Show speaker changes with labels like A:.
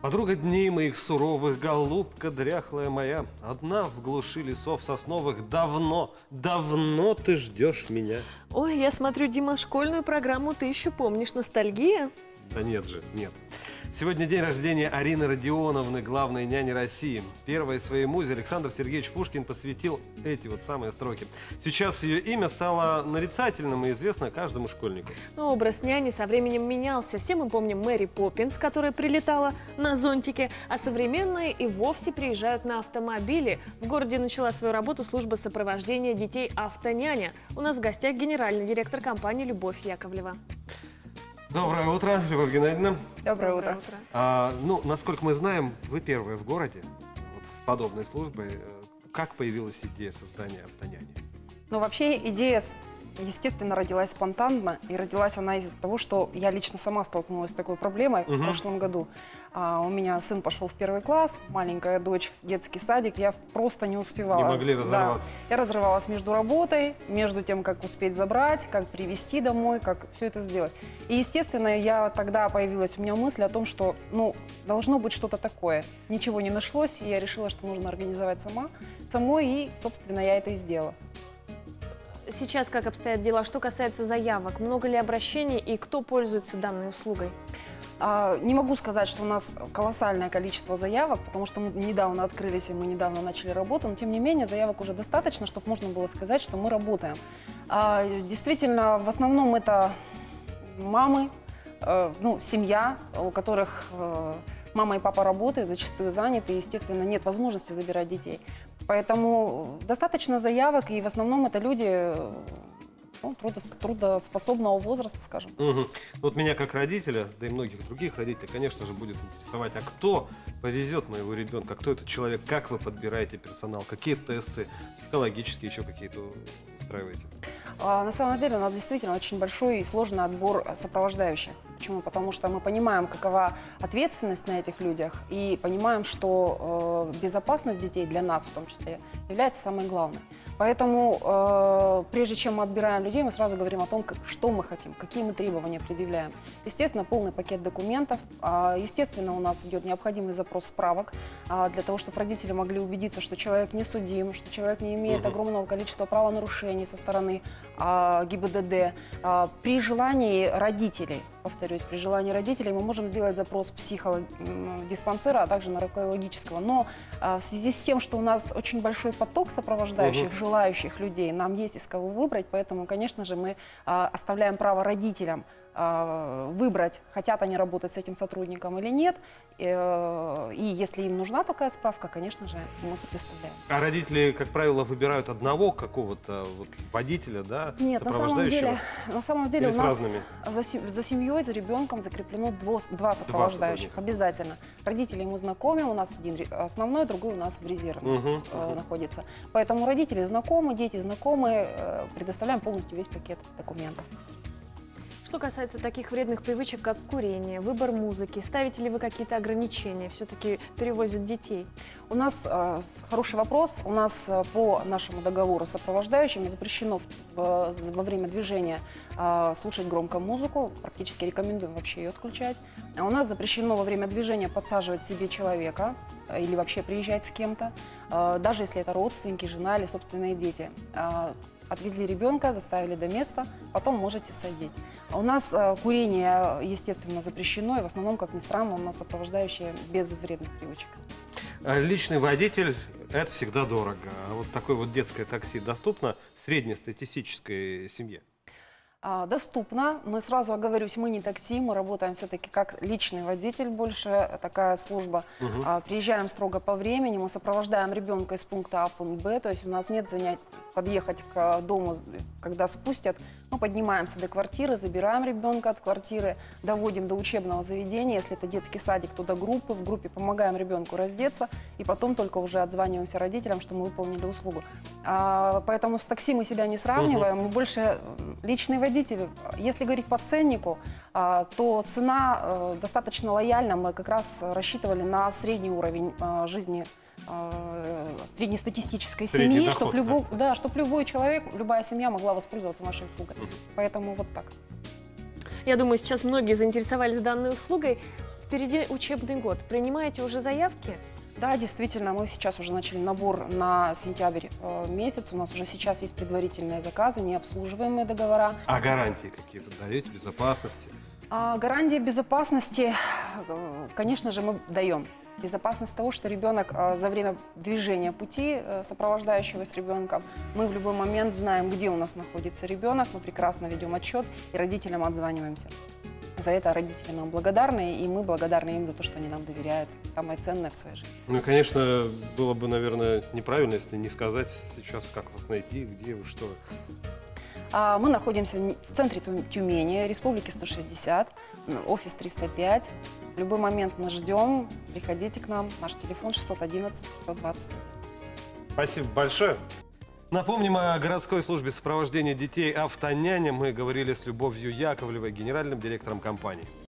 A: Подруга дней моих суровых, голубка дряхлая моя, одна в глуши лесов сосновых, давно, давно ты ждешь меня.
B: Ой, я смотрю, Дима, школьную программу ты еще помнишь. Ностальгия?
A: Да нет же, нет. Сегодня день рождения Арины Родионовны, главной няни России. Первой своей музе Александр Сергеевич Пушкин посвятил эти вот самые строки. Сейчас ее имя стало нарицательным и известно каждому школьнику.
B: Но образ няни со временем менялся. Все мы помним Мэри Поппинс, которая прилетала на зонтике, а современные и вовсе приезжают на автомобиле. В городе начала свою работу служба сопровождения детей «Автоняня». У нас в гостях генеральный директор компании Любовь Яковлева.
A: Доброе утро, Любовь Геннадьевна.
C: Доброе утро.
A: Насколько мы знаем, вы первая в городе вот, с подобной службой. Как появилась идея создания «Автоняни»?
C: Ну, вообще идея, естественно, родилась спонтанно. И родилась она из-за того, что я лично сама столкнулась с такой проблемой в прошлом году. У меня сын пошел в 1 класс, маленькая дочь в детский садик. Я просто не успевала.
A: Не могли разорваться.
C: Да. Я разрывалась между работой, между тем, как успеть забрать, как привезти домой, как все это сделать. И, естественно, тогда появилась у меня мысль о том, что, должно быть что-то такое. Ничего не нашлось, и я решила, что нужно организовать самой, и, собственно, я это и сделала.
B: Сейчас как обстоят дела? Что касается заявок, много ли обращений и кто пользуется данной услугой?
C: Не могу сказать, что у нас колоссальное количество заявок, потому что мы недавно открылись и мы недавно начали работу, но тем не менее заявок уже достаточно, чтобы можно было сказать, что мы работаем. Действительно, в основном это мамы, семья, у которых мама и папа работают, зачастую заняты, и, естественно, нет возможности забирать детей. Поэтому достаточно заявок, и в основном это люди трудоспособного возраста, скажем.
A: Вот меня как родителя, да и многих других родителей, конечно же, будет интересовать, а кто повезет моего ребенка, кто этот человек, как вы подбираете персонал, какие тесты психологические еще какие-то устраиваете?
C: На самом деле у нас действительно очень большой и сложный отбор сопровождающих. Почему? Потому что мы понимаем, какова ответственность на этих людях, и понимаем, что безопасность детей для нас в том числе является самой главной. Поэтому, прежде чем мы отбираем людей, мы сразу говорим о том, что мы хотим, какие мы требования предъявляем. Естественно, полный пакет документов. Естественно, у нас идет необходимый запрос справок для того, чтобы родители могли убедиться, что человек не судим, что человек не имеет огромного количества правонарушений со стороны ГИБДД. При желании родителей, повторюсь, при желании родителей мы можем сделать запрос психодиспансера, а также наркологического. Но в связи с тем, что у нас очень большой поток сопровождающих, желающих людей, нам есть из кого выбрать, поэтому, конечно же, мы оставляем право родителям выбрать, хотят они работать с этим сотрудником или нет. И если им нужна такая справка, конечно же, мы предоставляем.
A: А родители, как правило, выбирают одного какого-то водителя, да,
C: нет,
A: сопровождающего?
C: На самом деле у нас
A: разными?
C: за семьей, за ребенком закреплено два сопровождающих. Обязательно. Родителей мы знакомим, у нас один основной, другой у нас в резерве находится. Поэтому родители знакомы, дети знакомы, предоставляем полностью весь пакет документов.
B: Что касается таких вредных привычек, как курение, выбор музыки, ставите ли вы какие-то ограничения? Все-таки перевозят детей.
C: У нас хороший вопрос. У нас по нашему договору с сопровождающими запрещено во время движения слушать громко музыку. Практически рекомендуем вообще ее отключать. А у нас запрещено во время движения подсаживать себе человека или вообще приезжать с кем-то, даже если это родственники, жена или собственные дети. Отвезли ребенка, доставили до места, потом можете садить. У нас курение, естественно, запрещено, и в основном, как ни странно, у нас сопровождающие без вредных привычек.
A: Личный водитель – это всегда дорого. А вот такое вот детское такси доступно среднестатистической семье?
C: Доступно, но сразу оговорюсь, мы не такси, мы работаем все-таки как личный водитель, больше такая служба. Приезжаем строго по времени, мы сопровождаем ребенка из пункта А в пункт Б, то есть у нас нет занятий подъехать к дому, когда спустят. Мы поднимаемся до квартиры, забираем ребенка от квартиры, доводим до учебного заведения, если это детский садик, то до группы, в группе помогаем ребенку раздеться, и потом только уже отзваниваемся родителям, что мы выполнили услугу. Поэтому с такси мы себя не сравниваем, мы больше личный водитель. Если говорить по ценнику, то цена достаточно лояльна. Мы как раз рассчитывали на средний уровень жизни среднестатистической семьи, чтобы любой человек, любая семья могла воспользоваться нашей услугой. Поэтому вот так.
B: Я думаю, сейчас многие заинтересовались данной услугой. В впереди учебный год. Принимаете уже заявки?
C: Да, действительно, мы сейчас уже начали набор на сентябрь месяц. У нас уже сейчас есть предварительные заказы, необслуживаемые договора.
A: А гарантии какие-то даете, безопасности?
C: А гарантии безопасности, конечно же, мы даем. Безопасность того, что ребенок за время движения пути сопровождающего с ребенком, мы в любой момент знаем, где у нас находится ребенок, мы прекрасно ведем отчет и родителям отзваниваемся. За это родители нам благодарны, и мы благодарны им за то, что они нам доверяют самое ценное в своей жизни.
A: Ну и, конечно, было бы, наверное, неправильно, если не сказать сейчас, как вас найти, где вы, что.
C: Мы находимся в центре Тюмени, Республики 160, офис 305. В любой момент мы ждем. Приходите к нам. Наш телефон 611 520.
A: Спасибо большое. Напомним о городской службе сопровождения детей «Автоняня». Мы говорили с Любовью Яковлевой, генеральным директором компании.